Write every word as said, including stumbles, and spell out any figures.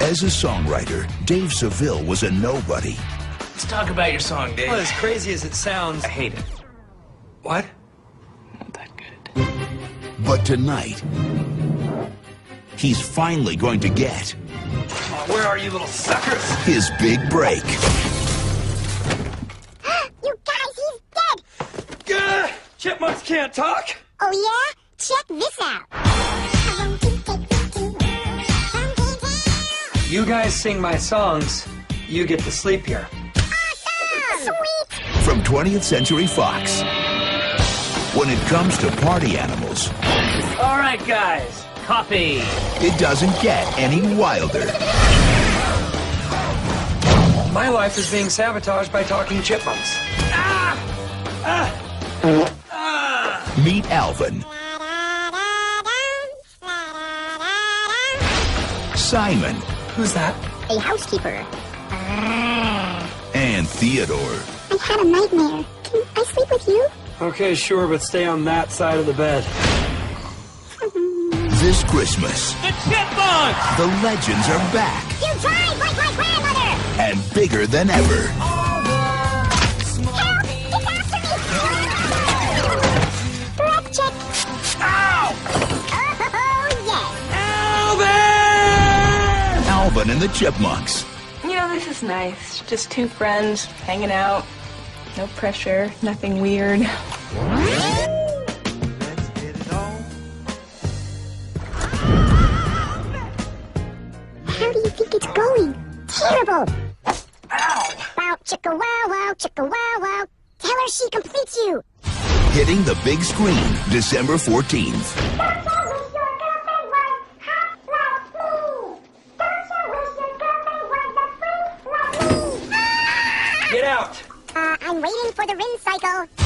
As a songwriter, Dave Seville was a nobody. Let's talk about your song, Dave. Well, as crazy as it sounds, I hate it. What? Not that good. But tonight, he's finally going to get Oh, where are you, little suckers? his big break. You guys, he's dead! Gah! Chipmunks can't talk! Oh yeah? Check this out. You guys sing my songs, you get to sleep here. Sweet! From twentieth Century Fox. When it comes to party animals, All right, guys. Coffee. it doesn't get any wilder. My life is being sabotaged by talking chipmunks. Ah! Ah! Ah! Meet Alvin, Simon, Who's that? A housekeeper. and Theodore. I had a nightmare. Can I sleep with you? Okay, sure, but stay on that side of the bed. This Christmas, The Chipmunks! the legends are back You drive like my grandmother! and bigger than ever. Help! He's after me! Breath check. Ow! Oh, yes! Alvin! Alvin and the Chipmunks. You know, this is nice. Just two friends hanging out. No pressure, nothing weird. How do you think it's going? Terrible! Ow! Wow, chicka wow wow, chicka wow wow. Tell her she completes you. Hitting the big screen December fourteenth. Get out! Uh, I'm waiting for the rin cycle.